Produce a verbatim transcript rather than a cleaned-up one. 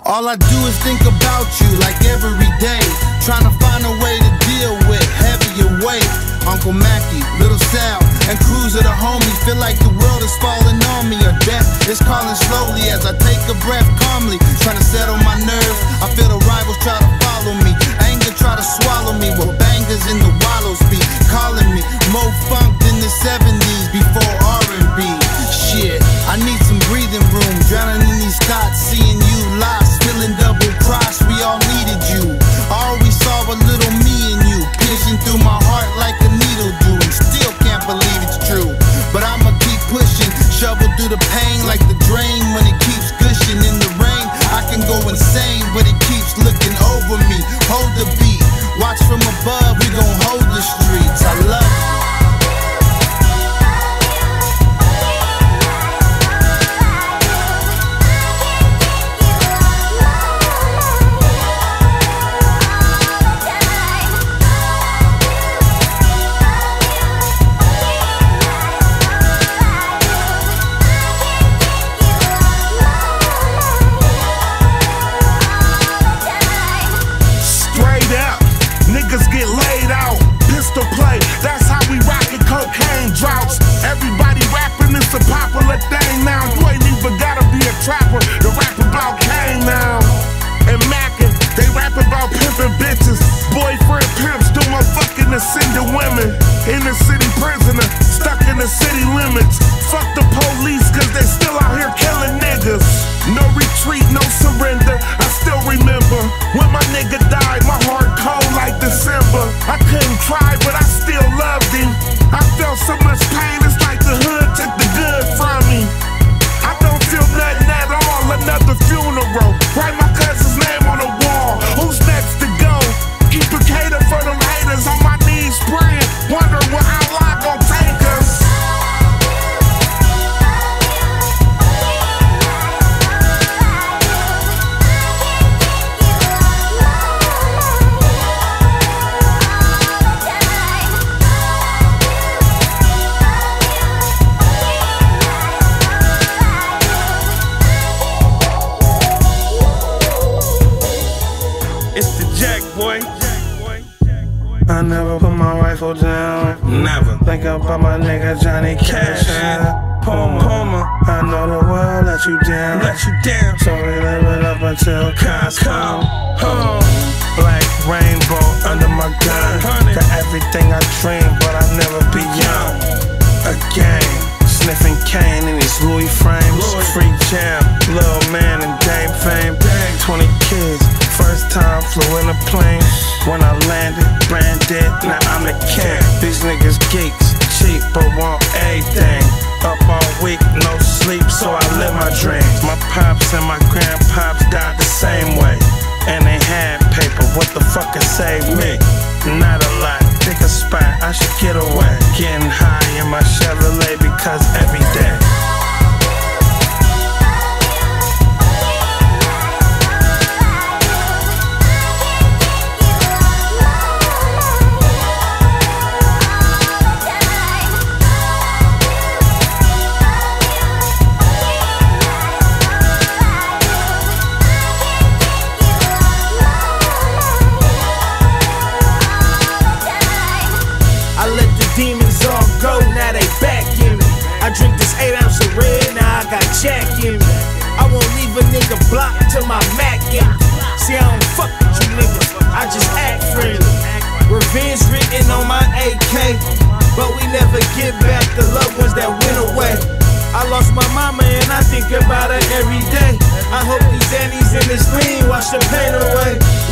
All I do is think about you like every day, trying to find a way to deal with heavier weight. Uncle Mackie, Little Sal, and crews of the homies feel like the world is falling on me, or death is calling slowly as I take a breath calmly, trying to settle my nerves. I feel the rivals try to follow me, anger try to swallow me, with bangers in the wallows be calling me more funk than the seventies before R and B. Shit, I need some breathing room, drowning in these thoughts, seeing you lost, feeling double crossed. We all needed you, I always saw a little me in you, piercing through my heart like a needle do, and still can't believe it's true. But I'ma keep pushing, shovel through the pain like the drain when it keeps gushing in the rain. I can go insane, but it keeps looking over me. Hold the beat, watch from above, we gon' hold the streets. I love you. Everybody rapping, it's a popular thing now. You ain't even gotta be a trapper to rap about Kane now. And Mackin, they rap about pimping bitches, boyfriend pimps, doing fucking ascending women. Inner city prisoner, stuck in the city limits. Fuck the police, cause they still out here killing niggas. No retreat, no surrender. I still remember when my nigga died, my heart cold like December. I couldn't cry, but I still loved him. I felt so much pain, it's like the hood took the good from me. I don't feel nothing at all, another funeral. Write my cousin's name on the wall, who's next to go? Keep a cater for them haters, on my knees praying, wonder what Allah gon' take us. Boy. I never put my rifle down. Never. Think about my nigga Johnny Cash. Puma. Puma. I know the world let you down. Let you down. So we live it up until cars come home. Black rainbow under my gun. Got everything I dream, but I'll never be young. Again, sniffing cane in these Louis frames. Free jam, Lil Man and Dame fame. twenty kids. First time flew in a plane. When I landed, branded, now I'm the king. These niggas geeks, cheap but want everything. Up all week, no sleep, so I live my dreams. My pops and my grandpops died the same way, and they had paper, what the fuck can save me? Not a lot, pick a spot, I should get away. Getting high in my Chevrolet because every day I drink this eight ounce of red, now I got Jack in me. I won't leave a nigga block till my Mac in me. See, I don't fuck with you niggas, I just act friendly. Revenge written on my A K, but we never get back the loved ones that went away. I lost my mama and I think about her every day. I hope these Annies in this lean wash the pain away.